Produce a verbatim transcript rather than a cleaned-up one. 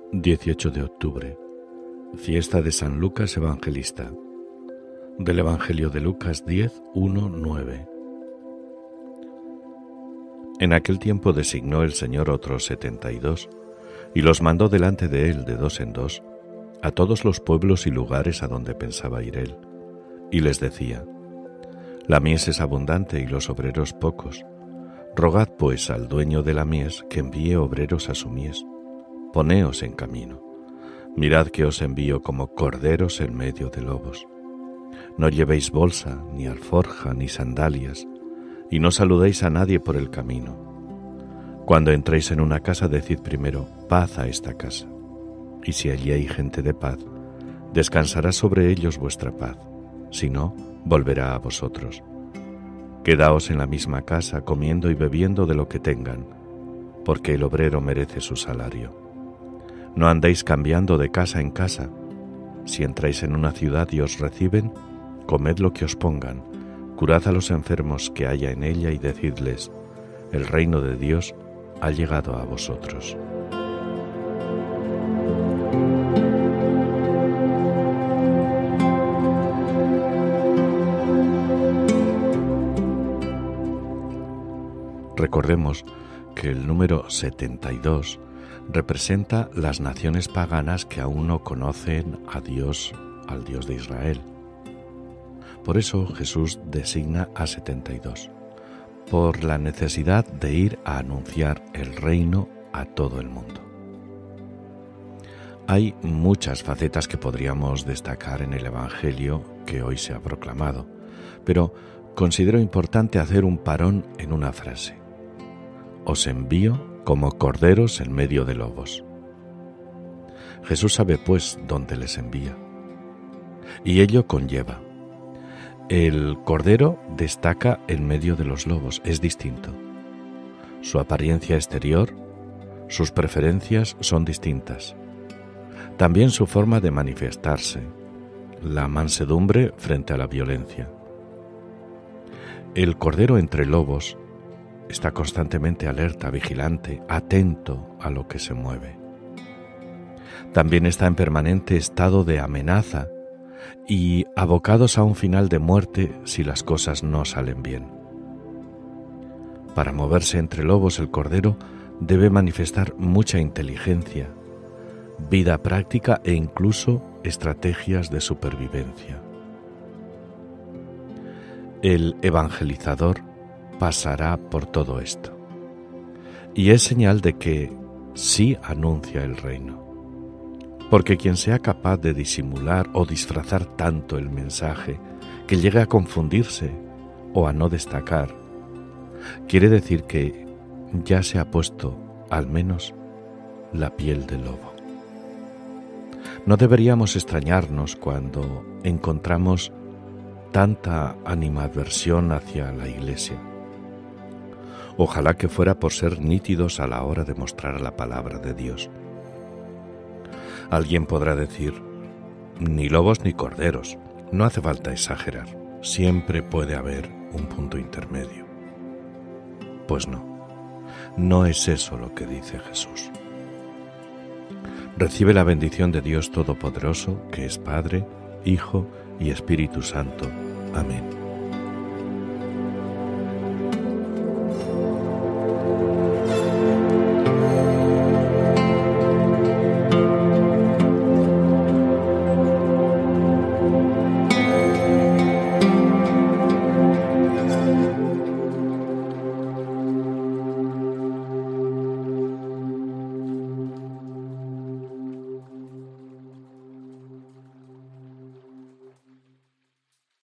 dieciocho de octubre, fiesta de San Lucas Evangelista. Del Evangelio de Lucas diez, uno, nueve. En aquel tiempo designó el Señor otros setenta y dos, y los mandó delante de él de dos en dos, a todos los pueblos y lugares a donde pensaba ir él, y les decía: La mies es abundante y los obreros pocos. Rogad pues al dueño de la mies que envíe obreros a su mies. Poneos en camino. Mirad que os envío como corderos en medio de lobos. No llevéis bolsa, ni alforja, ni sandalias, y no saludéis a nadie por el camino. Cuando entréis en una casa, decid primero: paz a esta casa. Y si allí hay gente de paz, descansará sobre ellos vuestra paz. Si no, volverá a vosotros. Quedaos en la misma casa, comiendo y bebiendo de lo que tengan, porque el obrero merece su salario. No andéis cambiando de casa en casa. Si entráis en una ciudad y os reciben, comed lo que os pongan, curad a los enfermos que haya en ella y decidles: el reino de Dios ha llegado a vosotros. Recordemos que el número setenta y dos representa las naciones paganas que aún no conocen a Dios, al Dios de Israel. Por eso Jesús designa a setenta y dos, por la necesidad de ir a anunciar el reino a todo el mundo. Hay muchas facetas que podríamos destacar en el Evangelio que hoy se ha proclamado, pero considero importante hacer un parón en una frase: Os envío como corderos en medio de lobos. Jesús sabe pues dónde les envía, y ello conlleva: el cordero destaca en medio de los lobos, es distinto. Su apariencia exterior, sus preferencias son distintas. También su forma de manifestarse, la mansedumbre frente a la violencia. El cordero entre lobos está constantemente alerta, vigilante, atento a lo que se mueve. También está en permanente estado de amenaza y abocados a un final de muerte si las cosas no salen bien. Para moverse entre lobos, el cordero debe manifestar mucha inteligencia, vida práctica e incluso estrategias de supervivencia. El evangelizador pasará por todo esto, y es señal de que sí anuncia el reino, porque quien sea capaz de disimular o disfrazar tanto el mensaje que llegue a confundirse o a no destacar, quiere decir que ya se ha puesto al menos la piel de lobo. No deberíamos extrañarnos cuando encontramos tanta animadversión hacia la Iglesia. Ojalá que fuera por ser nítidos a la hora de mostrar la palabra de Dios. Alguien podrá decir: ni lobos ni corderos. No hace falta exagerar. Siempre puede haber un punto intermedio. Pues no, no es eso lo que dice Jesús. Recibe la bendición de Dios Todopoderoso, que es Padre, Hijo y Espíritu Santo. Amén.